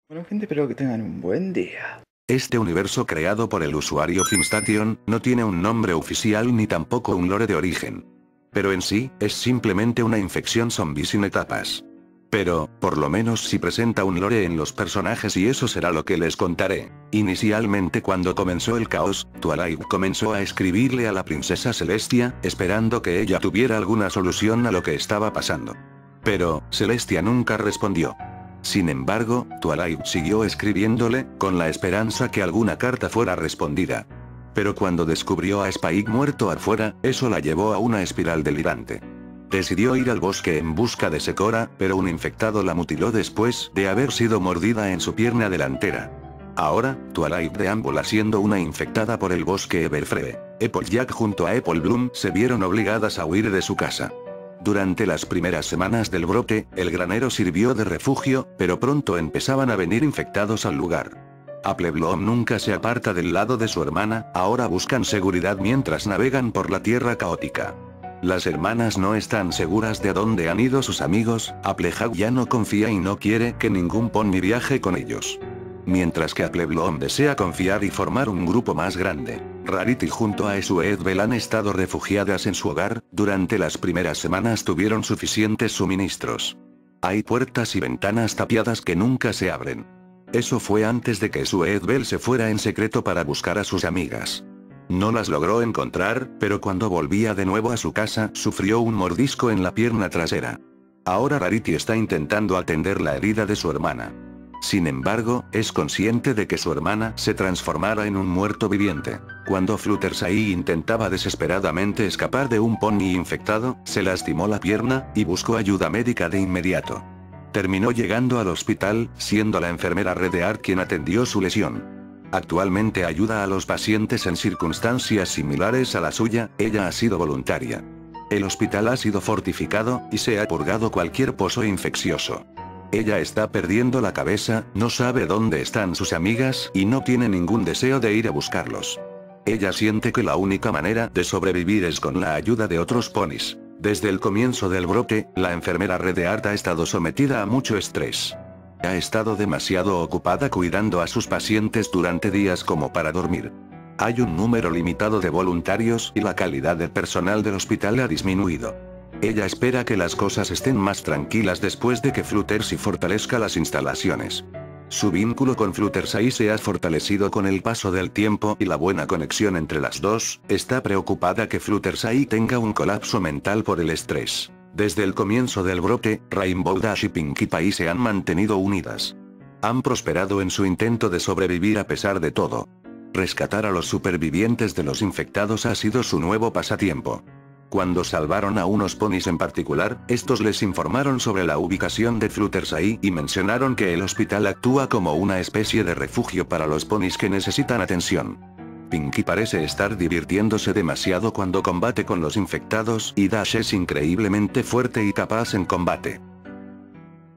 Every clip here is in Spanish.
Bueno, gente, espero que tengan un buen día. Este universo creado por el usuario Finstation, no tiene un nombre oficial ni tampoco un lore de origen. Pero en sí, es simplemente una infección zombie sin etapas. Pero, por lo menos sí presenta un lore en los personajes y eso será lo que les contaré. Inicialmente cuando comenzó el caos, Twilight comenzó a escribirle a la princesa Celestia, esperando que ella tuviera alguna solución a lo que estaba pasando. Pero, Celestia nunca respondió. Sin embargo, Twilight siguió escribiéndole, con la esperanza que alguna carta fuera respondida. Pero cuando descubrió a Spike muerto afuera, eso la llevó a una espiral delirante. Decidió ir al bosque en busca de Secora, pero un infectado la mutiló después de haber sido mordida en su pierna delantera. Ahora, Twilight deambula siendo una infectada por el bosque Everfree. Applejack junto a Apple Bloom se vieron obligadas a huir de su casa. Durante las primeras semanas del brote, el granero sirvió de refugio, pero pronto empezaban a venir infectados al lugar. Apple Bloom nunca se aparta del lado de su hermana, ahora buscan seguridad mientras navegan por la tierra caótica. Las hermanas no están seguras de a dónde han ido sus amigos, Applejack ya no confía y no quiere que ningún pony viaje con ellos. Mientras que Apple Bloom desea confiar y formar un grupo más grande. Rarity junto a Esuedbel han estado refugiadas en su hogar, durante las primeras semanas tuvieron suficientes suministros. Hay puertas y ventanas tapiadas que nunca se abren. Eso fue antes de que Esuedbel se fuera en secreto para buscar a sus amigas. No las logró encontrar, pero cuando volvía de nuevo a su casa sufrió un mordisco en la pierna trasera. Ahora Rarity está intentando atender la herida de su hermana. Sin embargo, es consciente de que su hermana se transformara en un muerto viviente. Cuando Fluttershy intentaba desesperadamente escapar de un pony infectado, se lastimó la pierna, y buscó ayuda médica de inmediato. Terminó llegando al hospital, siendo la enfermera Redear quien atendió su lesión. Actualmente ayuda a los pacientes en circunstancias similares a la suya, ella ha sido voluntaria. El hospital ha sido fortificado, y se ha purgado cualquier pozo infeccioso. Ella está perdiendo la cabeza, no sabe dónde están sus amigas y no tiene ningún deseo de ir a buscarlos. Ella siente que la única manera de sobrevivir es con la ayuda de otros ponis. Desde el comienzo del brote, la enfermera Redeart ha estado sometida a mucho estrés. Ha estado demasiado ocupada cuidando a sus pacientes durante días como para dormir. Hay un número limitado de voluntarios y la calidad del personal del hospital ha disminuido. Ella espera que las cosas estén más tranquilas después de que Fluttershy fortalezca las instalaciones. Su vínculo con Fluttershy se ha fortalecido con el paso del tiempo y la buena conexión entre las dos. Está preocupada que Fluttershy tenga un colapso mental por el estrés. Desde el comienzo del brote, Rainbow Dash y Pinkie Pie se han mantenido unidas. Han prosperado en su intento de sobrevivir a pesar de todo. Rescatar a los supervivientes de los infectados ha sido su nuevo pasatiempo. Cuando salvaron a unos ponis en particular, estos les informaron sobre la ubicación de Fluttershy y mencionaron que el hospital actúa como una especie de refugio para los ponis que necesitan atención. Pinkie parece estar divirtiéndose demasiado cuando combate con los infectados y Dash es increíblemente fuerte y capaz en combate.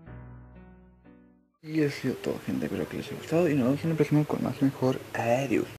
Y ha sido todo, gente, espero que les haya gustado y nos vemos en el próximo con más mejor. Adiós.